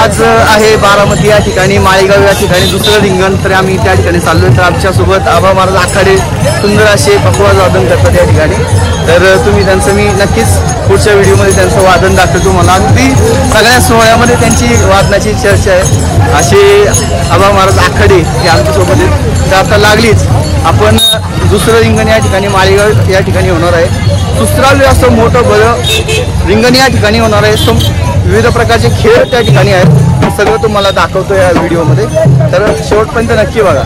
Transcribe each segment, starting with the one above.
आज आहे बारामती या ठिकाणी, माळेगाव या ठिकाणी दुसरं रिंगण. तर आम्ही त्या ठिकाणी चाललो आहे. तर आमच्यासोबत आबा महाराज आखाडे सुंदर असे पखवाज वादन करतात या ठिकाणी. तर तुम्ही त्यांचं मी नक्कीच पुढच्या व्हिडिओमध्ये त्यांचं वादन दाखवतो. मला अगदी सगळ्या सोहळ्यामध्ये त्यांची वादनाची चर्चा आहे. असे आबा महाराज आखाडे हे आमच्यासोबत आहेत. तर आता लागलीच आपण दुसरं रिंगण या ठिकाणी माळेगाव या ठिकाणी होणार आहे. सुसरावले असं मोठं बरं रिंगण या ठिकाणी होणार आहे. विविध प्रकारचे खेळ त्या ठिकाणी आहेत. हे सगळं तुम्हाला दाखवतो या व्हिडिओमध्ये. तर शेवटपर्यंत नक्की बघा.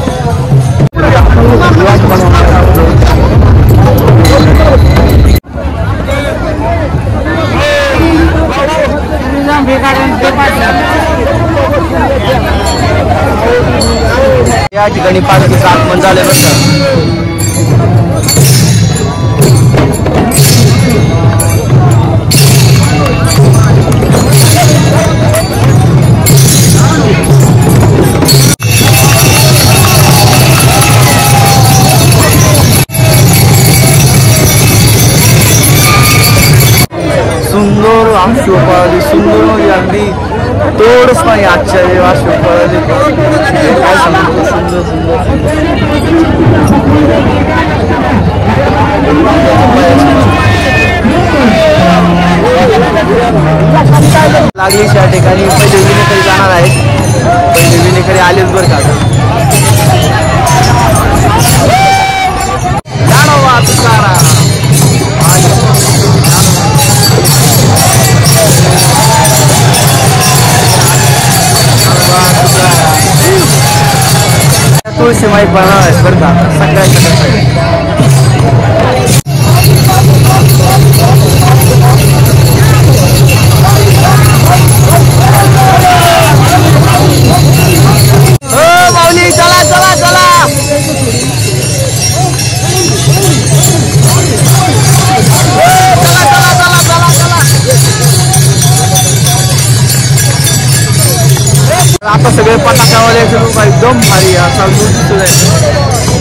या ठिकाणी पालखीचं आगमन झालं बरं. सुंदर अश्वपाळी, सुंदर म्हणजे अगदी तोडच नाही आजच्या अश्वपाळी. काय सांगतो, सुंदर सुंदर लागलीच या ठिकाणी पहिले विनेकरी जाणार आहेत. पहिले विनेकरी आलेच बरं का. तुळशी माई बनवणार आहेत बरं का सगळ्या. माऊली चला चला चला. आता सगळे पटाकावाले एकदम भारी असा दिसत आहे.